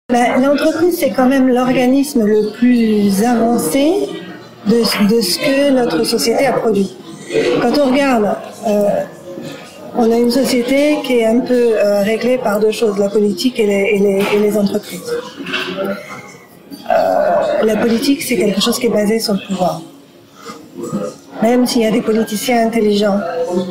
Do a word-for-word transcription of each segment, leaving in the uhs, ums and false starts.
Ben, l'entreprise, c'est quand même l'organisme le plus avancé de, de ce que notre société a produit. Quand on regarde, euh, on a une société qui est un peu euh, réglée par deux choses, la politique et les, et les, et les entreprises. Euh, la politique, c'est quelque chose qui est basé sur le pouvoir. Même s'il y a des politiciens intelligents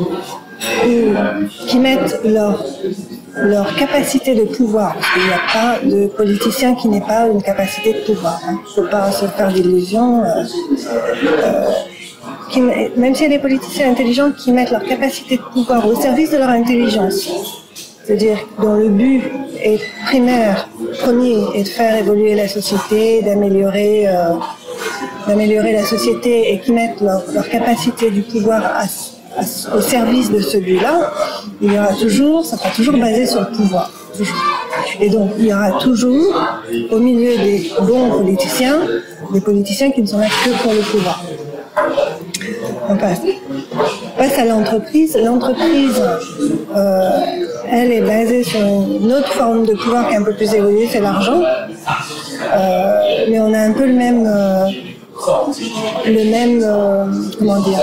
qui mettent leur, leur capacité de pouvoir, parce qu'il n'y a pas de politicien qui n'ait pas une capacité de pouvoir. Il hein. ne faut pas se faire d'illusions. Euh, euh, qui, même s'il y a des politiciens intelligents qui mettent leur capacité de pouvoir au service de leur intelligence, c'est-à-dire dont le but est primaire, premier, est de faire évoluer la société, d'améliorer euh, d'améliorer la société et qui mettent leur, leur capacité du pouvoir à, à, au service de ce but-là, il y aura toujours, ça sera toujours basé sur le pouvoir. Toujours. Et donc, il y aura toujours, au milieu des bons politiciens, des politiciens qui ne sont là que pour le pouvoir. On passe. On passe à l'entreprise. L'entreprise, euh, elle est basée sur une autre forme de pouvoir qui est un peu plus évoluée, c'est l'argent. Euh, mais on a un peu le même... Euh, le même, euh, comment dire,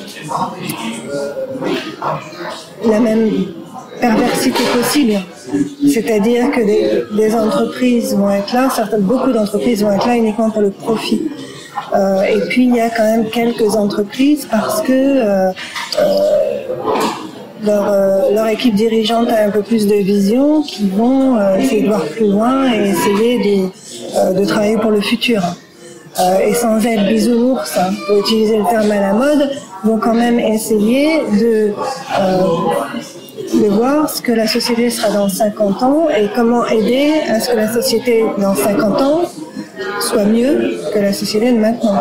la même perversité possible. C'est-à-dire que des, des entreprises vont être là, certaines, beaucoup d'entreprises vont être là uniquement pour le profit. Euh, et puis il y a quand même quelques entreprises parce que euh, euh, leur, euh, leur équipe dirigeante a un peu plus de vision, qui vont euh, essayer de voir plus loin et essayer de, euh, de travailler pour le futur. Euh, et sans être bisounours, hein, pour utiliser le terme à la mode, vont quand même essayer de, euh, de voir ce que la société sera dans cinquante ans et comment aider à ce que la société dans cinquante ans soit mieux que la société de maintenant.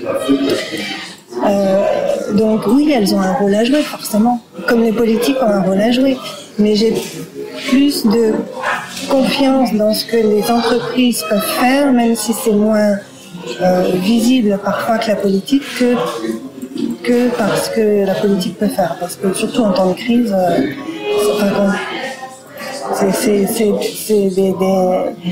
Euh, donc oui, elles ont un rôle à jouer, forcément, comme les politiques ont un rôle à jouer. Mais j'ai plus de confiance dans ce que les entreprises peuvent faire, même si c'est moins Euh, visible parfois que la politique que, que parce que la politique peut faire. Parce que surtout en temps de crise, euh, c'est, c'est, c'est, c'est des, des,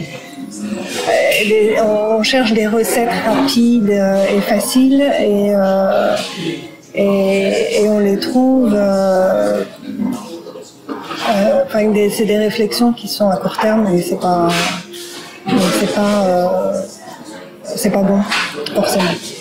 des, on cherche des recettes rapides et faciles et, euh, et, et on les trouve... Euh, euh, enfin, des, c'est des réflexions qui sont à court terme et c'est pas... C'est pas euh, c'est pas bon, forcément.